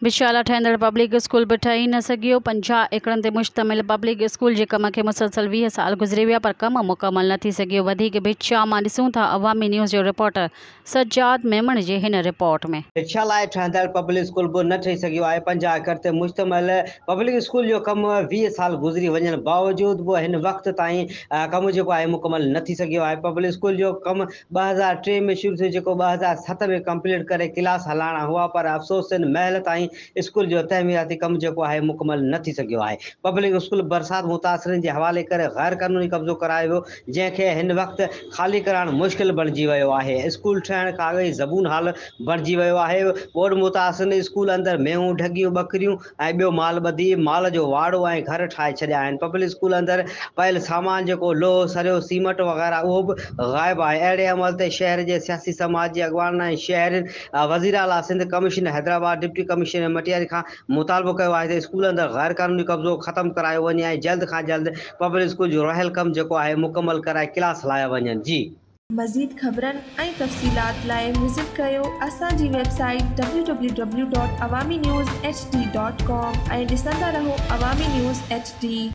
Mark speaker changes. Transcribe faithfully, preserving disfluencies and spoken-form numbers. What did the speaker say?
Speaker 1: विशाला ठहंदड़ public school बि ठही न सघियो। पंजाह एकड़नि ते मुश्तमिल पब्लिक स्कूल जे कम खे मुसलसल वीह साल गुज़री विया पर कम मुकमल न थी सघियो। वधीक बिछा मां ॾिसूं था अवामी न्यूज़ जो रिपोर्टर सज्जाद मेमण जे हिन रिपोर्ट में।
Speaker 2: विशाला ठहंदड़ पब्लिक स्कूल बि न ठही सघियो आहे। पंजाह एकड़ ते मुश्तमिल पब्लिक स्कूल जो कम वीह साल गुज़री वञण बावजूद बि हिन वक़्त ताईं कम जेको आहे मुकमल न थी सघियो आहे। पब्लिक स्कूल जो कम ॿ हज़ार टे में शुरू थियो, जेको ॿ हज़ार सत में कंप्लीट करे क्लास हलाइणा हुआ, पर अफ़सोस हिन महिल ताईं स्कूल जो तहमीराती कम जेको आहे मुकमल न थी सघियो आहे। पब्लिक स्कूल बरसात मुतासिरनि जे हवाले करे गैर क़ानूनी कब्ज़ो करायो वियो, जंहिंखे हिन वक़्तु ख़ाली करणु मुश्किल बणिजी वियो आहे। स्कूल ठहण काग़ज़ी ज़बून हाल बणिजी वियो आहे। ॿोॾ मुतासिरनि स्कूल अंदरि मेहूं, ढगियूं, ॿकरियूं ऐं ॿियो माल ॿधी माल जो वाड़ो ऐं घर ठाहे छॾिया आहिनि। पब्लिक स्कूल अंदरि पयल सामान जेको लोहो, सरियो, सीमेंट वग़ैरह उहो बि ग़ाइबु आहे। अहिड़े अमल ते शहर जे सियासी समाज जे अॻवान ऐं शहर वज़ीर आला Sindh commissioner Hyderabad deputy commissioner Matiari खां मुतालबो कयो आहे त स्कूल अंदरि गैर क़ानूनी कब्ज़ो ख़तमु करायो वञे ऐं जल्द खां जल्द पब्लिक स्कूल जो रहियल कमु जेको आहे मुकमल कराए क्लास हलाया वञनि। जी
Speaker 3: मज़ीद ख़बरनि ऐं तफ़सीलात लाइ विज़िट कयो असांजी website W W W dot Awami news HD dot डॉट कॉम ऐं ॾिसंदा रहो अवामी न्यूज़ एच डी।